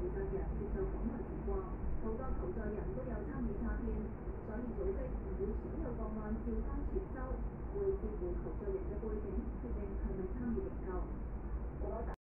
責人接受訪問時話，好多求助人都有參與詐騙，所以組織唔會所有個案照單全收，會視乎求助人嘅背景，決定係咪參與營救。